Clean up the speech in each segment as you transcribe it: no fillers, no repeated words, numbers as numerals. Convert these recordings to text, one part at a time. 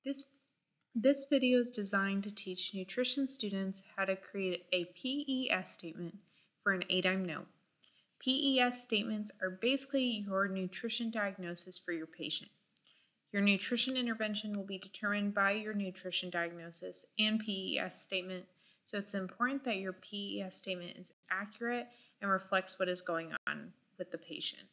This, this video is designed to teach nutrition students how to create a PES statement for an ADIME note. PES statements are basically your nutrition diagnosis for your patient. Your nutrition intervention will be determined by your nutrition diagnosis and PES statement, so it's important that your PES statement is accurate and reflects what is going on with the patient.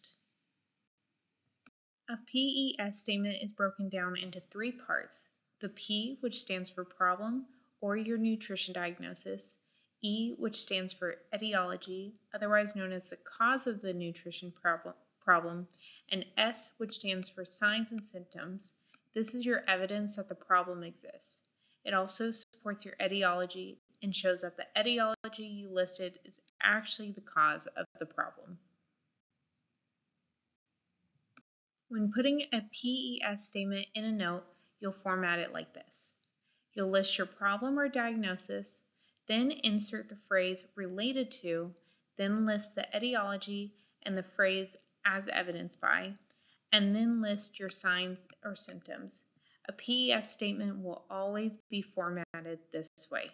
A PES statement is broken down into three parts: the P, which stands for problem or your nutrition diagnosis, E, which stands for etiology, otherwise known as the cause of the nutrition problem, and S, which stands for signs and symptoms. This is your evidence that the problem exists. It also supports your etiology and shows that the etiology you listed is actually the cause of the problem. When putting a PES statement in a note, you'll format it like this. You'll list your problem or diagnosis, then insert the phrase related to, then list the etiology and the phrase as evidenced by, and then list your signs or symptoms. A PES statement will always be formatted this way.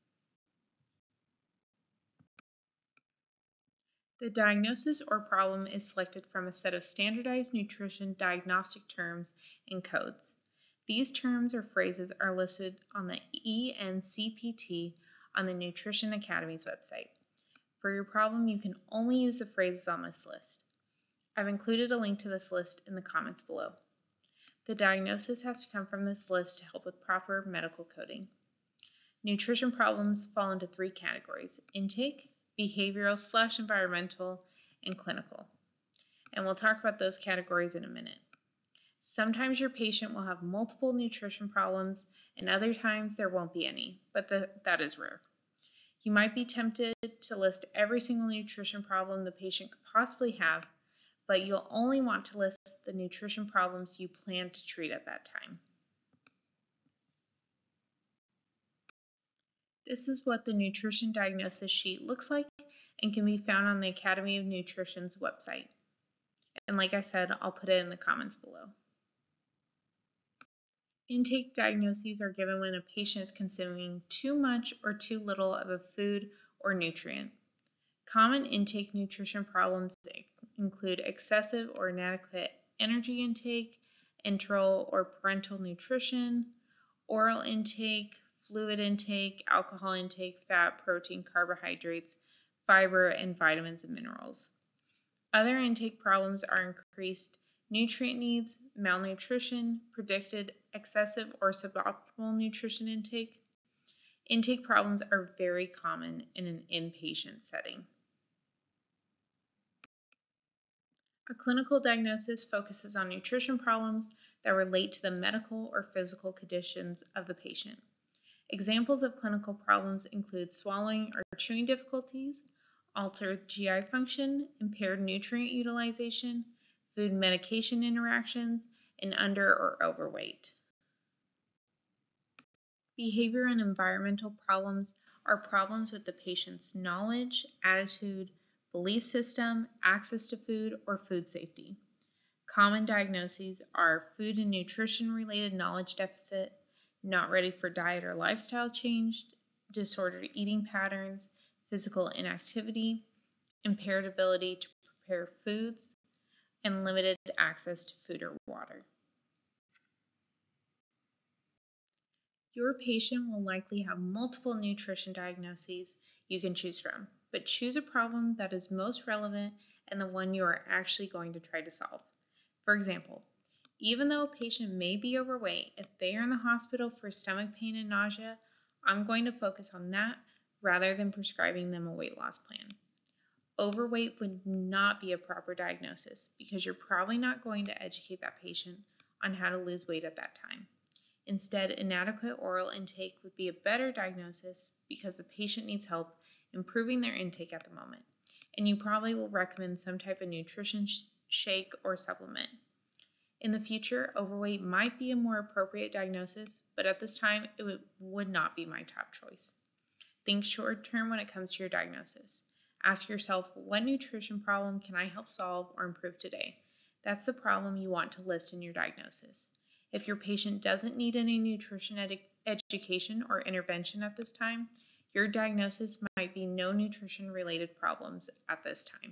The diagnosis or problem is selected from a set of standardized nutrition diagnostic terms and codes. These terms or phrases are listed on the ENCPT on the Nutrition Academy's website. For your problem, you can only use the phrases on this list. I've included a link to this list in the comments below. The diagnosis has to come from this list to help with proper medical coding. Nutrition problems fall into three categories: intake, behavioral/environmental, and clinical. And we'll talk about those categories in a minute. Sometimes your patient will have multiple nutrition problems, and other times there won't be any, but that is rare. You might be tempted to list every single nutrition problem the patient could possibly have, but you'll only want to list the nutrition problems you plan to treat at that time. This is what the nutrition diagnosis sheet looks like and can be found on the Academy of Nutrition's website. And like I said, I'll put it in the comments below. Intake diagnoses are given when a patient is consuming too much or too little of a food or nutrient. Common intake nutrition problems include excessive or inadequate energy intake, enteral or parental nutrition, oral intake, fluid intake, alcohol intake, fat, protein, carbohydrates, fiber, and vitamins and minerals. Other intake problems are increased nutrient needs, malnutrition, predicted excessive or suboptimal nutrition intake. Intake problems are very common in an inpatient setting. A clinical diagnosis focuses on nutrition problems that relate to the medical or physical conditions of the patient. Examples of clinical problems include swallowing or chewing difficulties, altered GI function, impaired nutrient utilization, food-medication interactions, and under or overweight. Behavior and environmental problems are problems with the patient's knowledge, attitude, belief system, access to food, or food safety. Common diagnoses are food and nutrition-related knowledge deficit, not ready for diet or lifestyle change, disordered eating patterns, physical inactivity, impaired ability to prepare foods, and limited access to food or water. Your patient will likely have multiple nutrition diagnoses you can choose from, but choose a problem that is most relevant and the one you are actually going to try to solve. For example, even though a patient may be overweight, if they are in the hospital for stomach pain and nausea, I'm going to focus on that rather than prescribing them a weight loss plan. Overweight would not be a proper diagnosis because you're probably not going to educate that patient on how to lose weight at that time. Instead, inadequate oral intake would be a better diagnosis because the patient needs help improving their intake at the moment, and you probably will recommend some type of nutrition shake or supplement. In the future, overweight might be a more appropriate diagnosis, but at this time, it would not be my top choice. Think short term when it comes to your diagnosis. Ask yourself, what nutrition problem can I help solve or improve today? That's the problem you want to list in your diagnosis. If your patient doesn't need any nutrition education or intervention at this time, your diagnosis might be no nutrition-related problems at this time.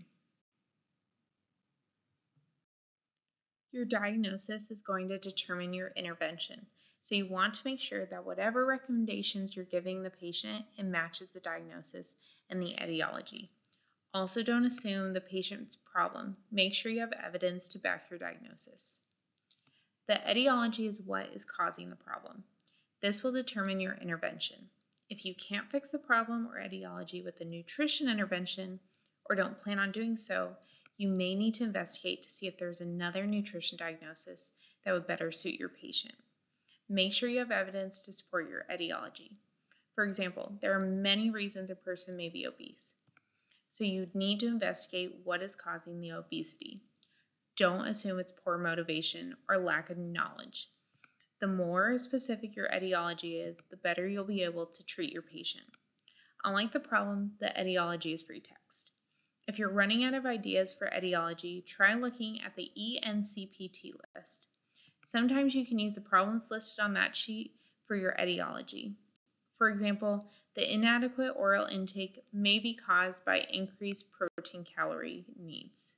Your diagnosis is going to determine your intervention, so you want to make sure that whatever recommendations you're giving the patient, it matches the diagnosis and the etiology. Also, don't assume the patient's problem. Make sure you have evidence to back your diagnosis. The etiology is what is causing the problem. This will determine your intervention. If you can't fix the problem or etiology with a nutrition intervention, or don't plan on doing so, you may need to investigate to see if there's another nutrition diagnosis that would better suit your patient. Make sure you have evidence to support your etiology. For example, there are many reasons a person may be obese. So you need to investigate what is causing the obesity. Don't assume it's poor motivation or lack of knowledge. The more specific your etiology is, the better you'll be able to treat your patient. Unlike the problem, the etiology is free text. If you're running out of ideas for etiology, try looking at the ENCPT list. Sometimes you can use the problems listed on that sheet for your etiology. For example, the inadequate oral intake may be caused by increased protein calorie needs.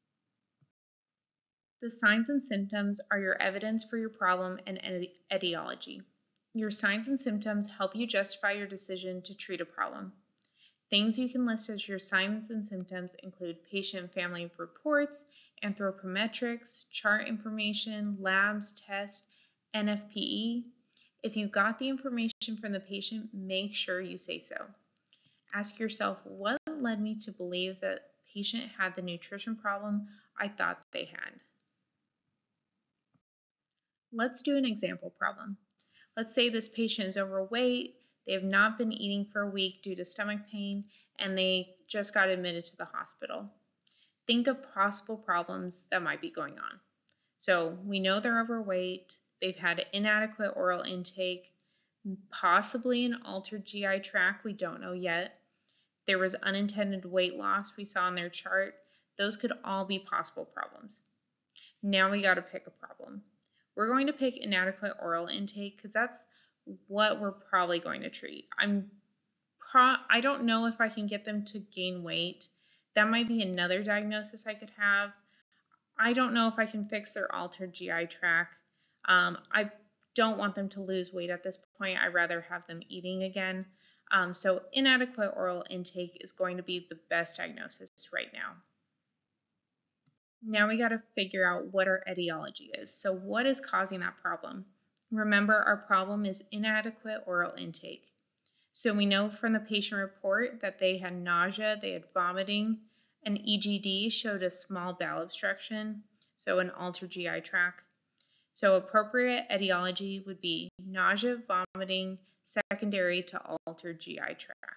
The signs and symptoms are your evidence for your problem and etiology. Your signs and symptoms help you justify your decision to treat a problem. Things you can list as your signs and symptoms include patient and family reports, anthropometrics, chart information, labs, tests, NFPE. If you got the information from the patient, make sure you say so. Ask yourself, what led me to believe that the patient had the nutrition problem I thought they had? Let's do an example problem. Let's say this patient is overweight, they have not been eating for a week due to stomach pain, and they just got admitted to the hospital. Think of possible problems that might be going on. So we know they're overweight, they've had inadequate oral intake, possibly an altered GI tract, we don't know yet. There was unintended weight loss we saw in their chart. Those could all be possible problems. Now we got to pick a problem. We're going to pick inadequate oral intake because that's what we're probably going to treat. I don't know if I can get them to gain weight. That might be another diagnosis I could have. I don't know if I can fix their altered GI tract. I don't want them to lose weight at this point. I'd rather have them eating again. So inadequate oral intake is going to be the best diagnosis right now. Now we got to figure out what our etiology is. So what is causing that problem? Remember, our problem is inadequate oral intake. So we know from the patient report that they had nausea, they had vomiting, an EGD showed a small bowel obstruction, so an altered GI tract. So appropriate etiology would be nausea, vomiting, secondary to altered GI tract.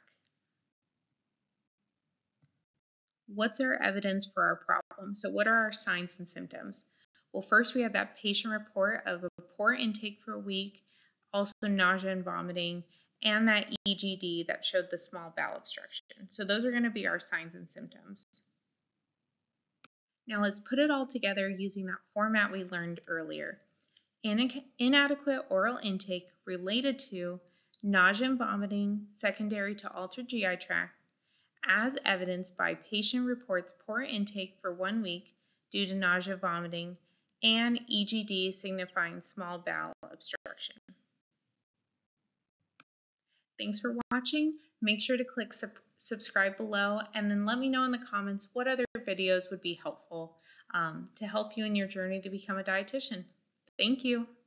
What's our evidence for our problem? So what are our signs and symptoms? Well, first we have that patient report of a poor intake for a week, also nausea and vomiting, and that EGD that showed the small bowel obstruction. So those are going to be our signs and symptoms. Now let's put it all together using that format we learned earlier. Inadequate oral intake related to nausea and vomiting secondary to altered GI tract, as evidenced by patient reports poor intake for 1 week due to nausea, vomiting, and EGD signifying small bowel obstruction. Thanks for watching. Make sure to click subscribe below, and then let me know in the comments what other videos would be helpful to help you in your journey to become a dietitian. Thank you.